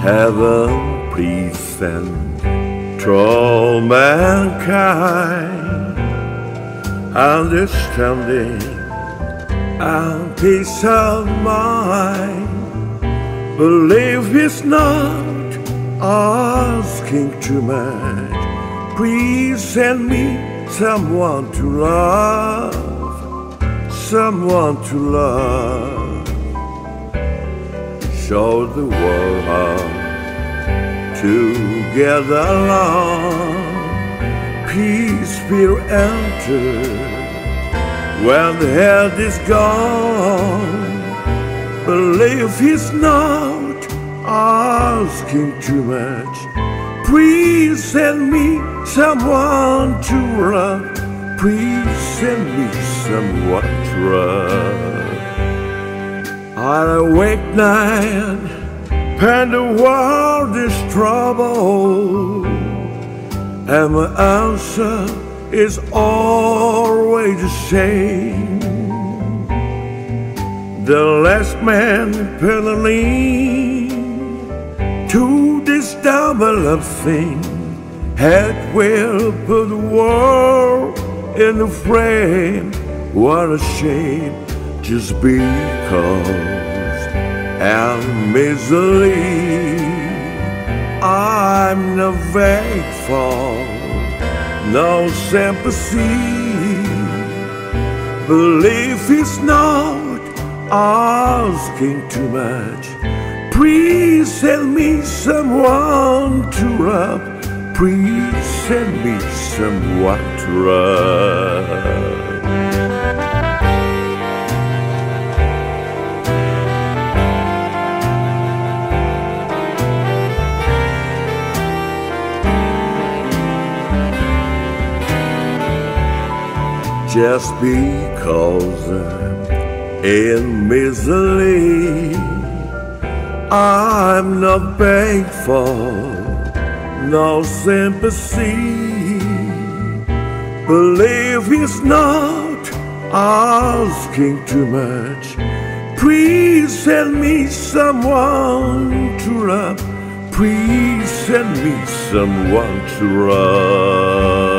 Heaven, please send to all mankind understanding and peace of mind. Believe is not asking too much. Please send me someone to love, someone to love. Show the world how to get along. Peace will enter when the head is gone. Believe is not asking too much. Please send me someone to love. Please send me someone to love. I awake night and the world is troubled, and my answer is always the same. The last man penalty to this double thing had will put the world in the frame. What a shame, just because I'm misery. I'm not faithful, no sympathy. Belief is not asking too much. Please send me someone to love. Please send me someone to love. Just because I'm in misery, I'm not thankful, no sympathy. Belief is not asking too much. Please send me someone to love. Please send me someone to love.